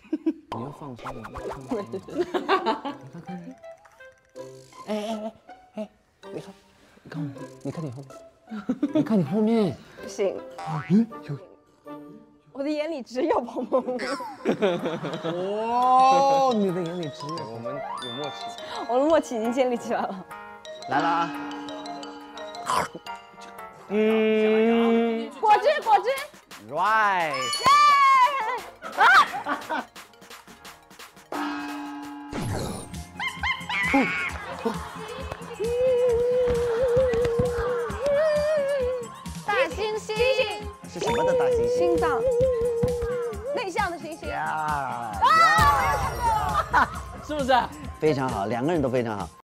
你要放松，你看，哎，你看你后面，你看你后面， 不行， 有。 我的眼里只有鹏鹏。 哦，你的眼里只有我们有默契， 我的默契已经建立起来了。 来了啊！ 果汁 ，right， 大猩猩， 是什么的大猩猩？ 心脏，内向的猩猩。 呀， 啊！我又看到了。 是不是？非常好，两个人都非常好。